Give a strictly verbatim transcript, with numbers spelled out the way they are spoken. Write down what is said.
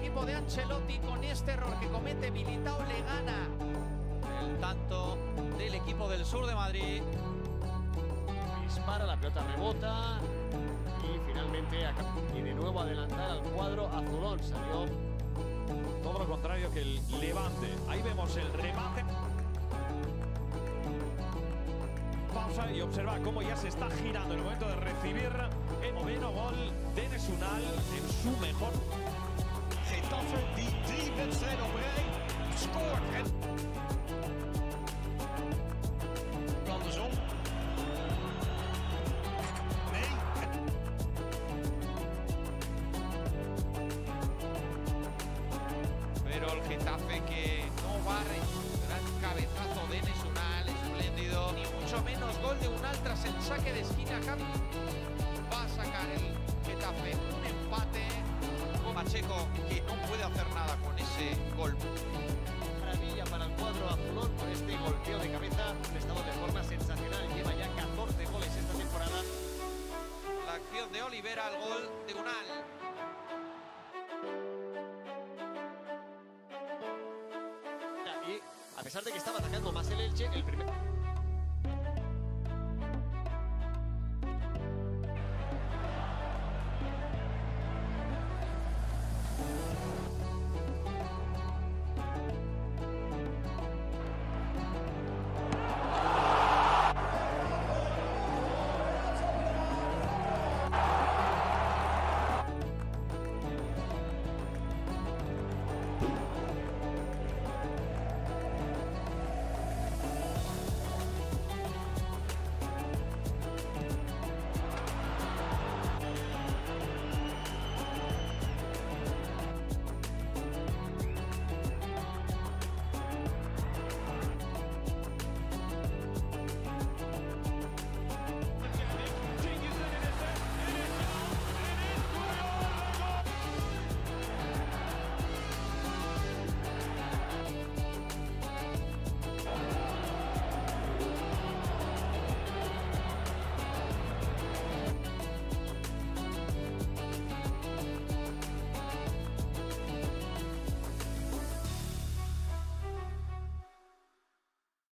equipo de Ancelotti con este error que comete Militao le gana. El tanto del equipo del sur de Madrid. Dispara, la pelota rebota y finalmente acaba. Y de nuevo adelantar al cuadro azulón. Salió todo lo contrario que el Levante. Ahí vemos el remate. Pausa y observa cómo ya se está girando en el momento de recibir el noveno gol de Enes Ünal en su mejor. Getafe die drie wedstrijden op rij scoort. En andersom. Nee. Pero el Getafe que no barre. Gran cabezazo de Enes Ünal, espléndido. Ni mucho menos gol de Ünal tras el saque de esquina. Va a sacar el Getafe un empate. Pacheco que no puede hacer nada con ese gol. Maravilla para el cuadro azulón con este golpeo de cabeza. Un estado de forma sensacional. Lleva ya catorce goles esta temporada. La acción de Olivera, el gol de Ünal. Y a pesar de que estaba atacando más el Elche, el primer...